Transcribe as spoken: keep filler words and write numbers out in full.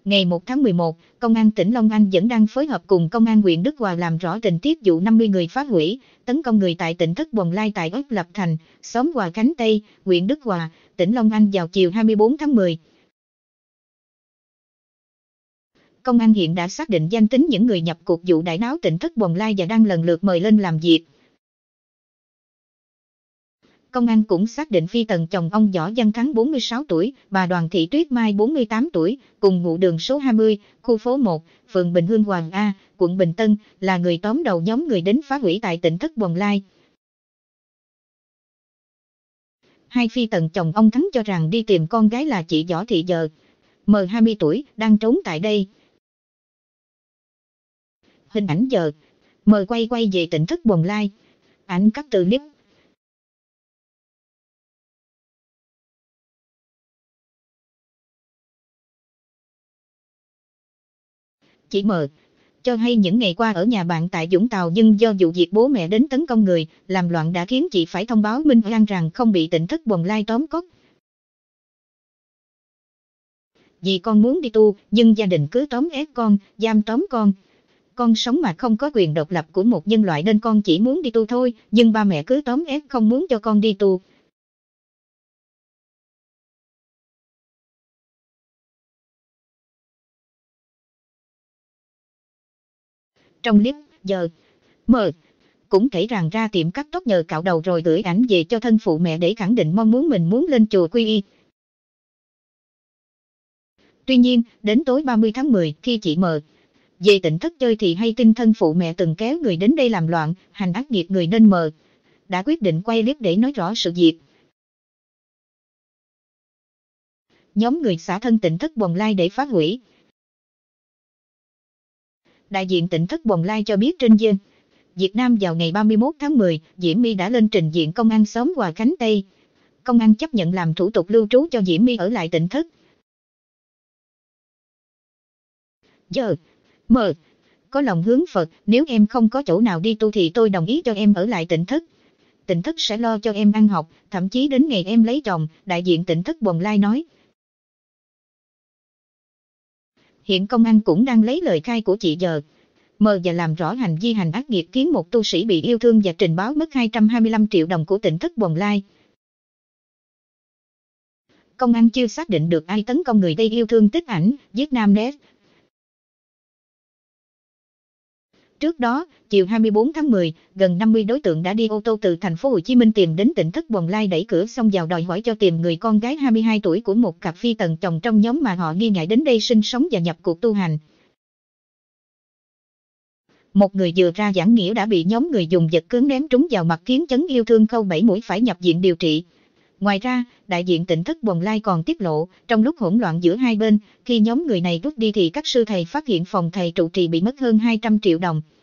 Ngày một tháng mười một, Công an tỉnh Long An vẫn đang phối hợp cùng Công an huyện Đức Hòa làm rõ tình tiết vụ năm mươi người phá hủy, tấn công người tại tỉnh Thất Bồng Lai tại ấp Lập Thành, xóm Hòa Khánh Tây, huyện Đức Hòa, tỉnh Long An vào chiều hai mươi bốn tháng mười. Công an hiện đã xác định danh tính những người nhập cuộc vụ đại náo tỉnh Thất Bồng Lai và đang lần lượt mời lên làm việc. Công an cũng xác định phi tần chồng ông Võ Văn Thắng bốn mươi sáu tuổi, bà Đoàn Thị Tuyết Mai bốn mươi tám tuổi, cùng ngụ đường số hai mươi, khu phố một, phường Bình Hương Hòa A, quận Bình Tân, là người tóm đầu nhóm người đến phá hủy tại tỉnh Thất Bồng Lai. Hai phi tần chồng ông Thắng cho rằng đi tìm con gái là chị Võ Thị Giờ, M hai mươi tuổi, đang trốn tại đây. Hình ảnh giờ, M quay quay về tỉnh Thất Bồng Lai. Ảnh cắt từ clip. Chị M cho hay những ngày qua ở nhà bạn tại Vũng Tàu, nhưng do vụ việc bố mẹ đến tấn công người, làm loạn đã khiến chị phải thông báo Minh Oan rằng không bị tỉnh Thất Bồng Lai tóm cóc. Vì con muốn đi tu, nhưng gia đình cứ tóm ép con, giam tóm con. Con sống mà không có quyền độc lập của một nhân loại nên con chỉ muốn đi tu thôi, nhưng ba mẹ cứ tóm ép không muốn cho con đi tu. Trong clip, giờ, M cũng kể rằng ra tiệm cắt tóc nhờ cạo đầu rồi gửi ảnh về cho thân phụ mẹ để khẳng định mong muốn mình muốn lên chùa quy y. Tuy nhiên, đến tối ba mươi tháng mười, khi chị M về tỉnh Thất chơi thì hay tin thân phụ mẹ từng kéo người đến đây làm loạn, hành ác nghiệt người nên M đã quyết định quay clip để nói rõ sự việc. Nhóm người xả thân tỉnh Thất Bồng Lai để phá hủy. Đại diện tỉnh Thất Bồng Lai cho biết trên Dân Việt Nam vào ngày ba mươi mốt tháng mười, Diễm My đã lên trình diện công an xóm Hòa Khánh Tây. Công an chấp nhận làm thủ tục lưu trú cho Diễm My ở lại tỉnh Thất. Giờ, M có lòng hướng Phật, nếu em không có chỗ nào đi tu thì tôi đồng ý cho em ở lại tỉnh Thất. Tỉnh Thất sẽ lo cho em ăn học, thậm chí đến ngày em lấy chồng, đại diện tỉnh Thất Bồng Lai nói. Hiện công an cũng đang lấy lời khai của chị Giờ, M và làm rõ hành vi hành ác nghiệt khiến một tu sĩ bị yêu thương và trình báo mất hai trăm hai mươi lăm triệu đồng của tỉnh Thất Bồng Lai. Công an chưa xác định được ai tấn công người gây yêu thương tích ảnh, Vietnamnet. Trước đó, chiều hai mươi bốn tháng mười, gần năm mươi đối tượng đã đi ô tô từ thành phố Hồ Chí Minh tìm đến tỉnh Thất Bồng Lai đẩy cửa xông vào đòi hỏi cho tìm người con gái hai mươi hai tuổi của một cặp phi tần chồng trong nhóm mà họ nghi ngại đến đây sinh sống và nhập cuộc tu hành. Một người vừa ra giảng nghĩa đã bị nhóm người dùng vật cứng ném trúng vào mặt khiến chấn yêu thương khâu bảy mũi phải nhập viện điều trị. Ngoài ra, đại diện tỉnh Thất Bồng Lai còn tiết lộ, trong lúc hỗn loạn giữa hai bên, khi nhóm người này rút đi thì các sư thầy phát hiện phòng thầy trụ trì bị mất hơn hai trăm triệu đồng.